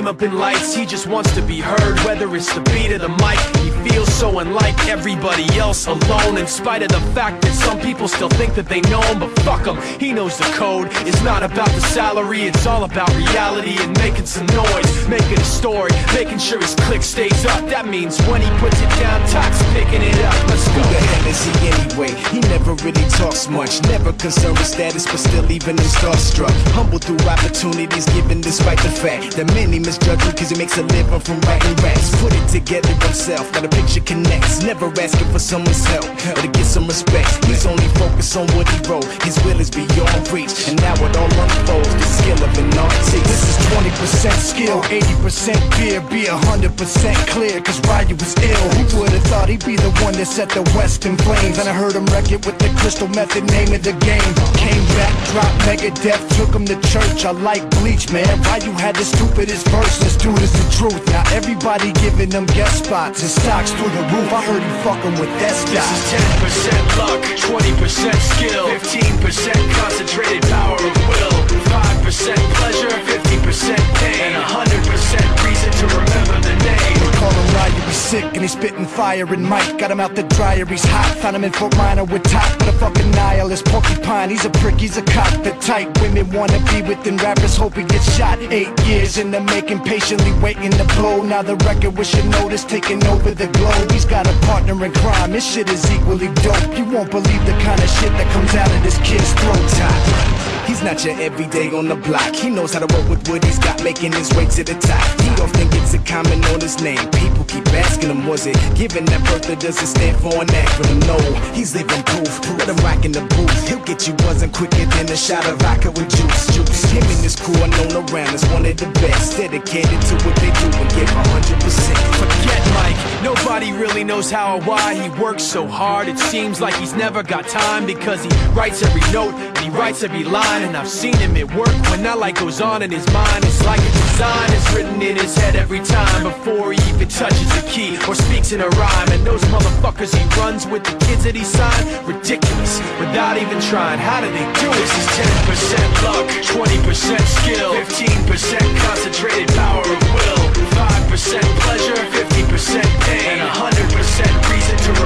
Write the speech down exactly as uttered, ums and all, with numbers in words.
fame up in lights, he just wants to be heard. Whether it's the beat or the mic, he feels so unlike everybody else, alone. In spite of the fact that some people still think that they know him, but fuck him, he knows the code. It's not about the salary, it's all about reality and making some noise, making a story, making sure his click stays up. That means when he puts it down, Tox picking it up. Let's go. Who the hell is he anyway? He never really talks much, never concerned with status, but still leaving him starstruck. Humble through opportunities given despite the fact that many misjudge him cause he makes a living from writing raps. Put it together himself, now the picture connects. Never asking for someone's help or to get some respect. He's only focused on what he wrote. His will is beyond reach, and now it all unfolds. The skill of an artist. This is twenty percent skill, eighty percent fear. Be a hundred percent clear, cause Ryu was ill. Who would've thought he'd be the one that set the West in flames? And I heard him wreck it with the Crystal Method, name of the game. Came back, dropped Megadeth, took him to church. I like Bleach, man. Ryu had the stupidest verse. This dude is the truth. Now everybody giving them guest spots and stocks through the roof. I heard he fucking with that stock. This is ten percent luck, twenty percent skill, fifteen percent concentrated power of will, five percent pleasure, fifty percent pain, and one hundred percent reason to remember the name. They call him Ryu, he's sick and he's spitting fire and Mike. Got him out the dryer, he's hot. Found him in Fort Minor with top, but a fucking nihilist porcupine. He's a prick, he's a cop. The type women wanna be within rappers, hope he gets shot. Eight years in the making, patiently waiting to blow. Now the record with your notice taking over the globe. He's got a partner in crime, his shit is equally dope. You won't believe the kind of shit that comes out of this kid's throat. Top. He's not your everyday on the block. He knows how to work with what he's got, making his way to the top. He often gets a comment on his name. People keep asking him, was it given that birth or does it stand for an acronym? No, he's living proof. Let him rock in the booth. He'll get you buzzing quicker than a shot of vodka with juice. Juice. Him and his crew are known around as one of the best, dedicated to what they do and give one hundred percent. Forget Mike, nobody really knows how or why he works so hard. It seems like he's never got time because he writes every note and he writes every line. And I've seen him at work when that light goes on in his mind. It's like a design is written in his head every time before he even touches a key or speaks in a rhyme. And those motherfuckers he runs with, the kids that he signed, ridiculous, without even trying. How do they do it? This is ten percent luck, twenty percent skill, fifteen percent concentrated power of will, five percent pleasure, fifty percent pain, and one hundred percent reason to